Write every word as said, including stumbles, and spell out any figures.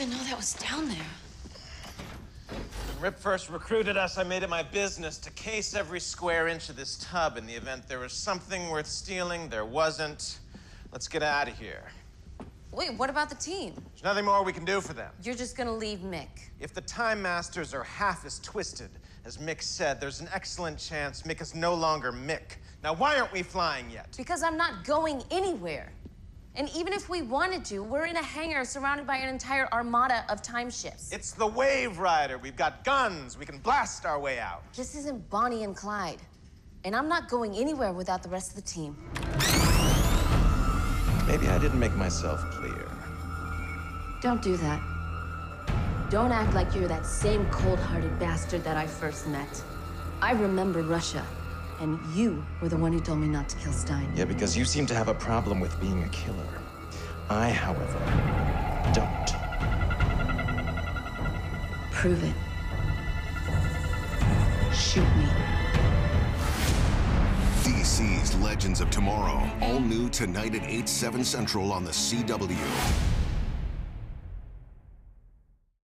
even know that was down there. When Rip first recruited us, I made it my business to case every square inch of this tub in the event there was something worth stealing. There wasn't. Let's get out of here. Wait, what about the team? There's nothing more we can do for them. You're just gonna leave Mick. If the Time Masters are half as twisted as Mick said, there's an excellent chance Mick is no longer Mick. Now, why aren't we flying yet? Because I'm not going anywhere. And even if we wanted to, we're in a hangar surrounded by an entire armada of time ships. It's the Wave Rider. We've got guns. We can blast our way out. This isn't Bonnie and Clyde. And I'm not going anywhere without the rest of the team. Maybe I didn't make myself clear. Don't do that. Don't act like you're that same cold-hearted bastard that I first met. I remember Russia, and you were the one who told me not to kill Stein. Yeah, because you seem to have a problem with being a killer. I, however, don't. Prove it. Shoot me. D C's Legends of Tomorrow, all new tonight at eight, seven Central on the C W.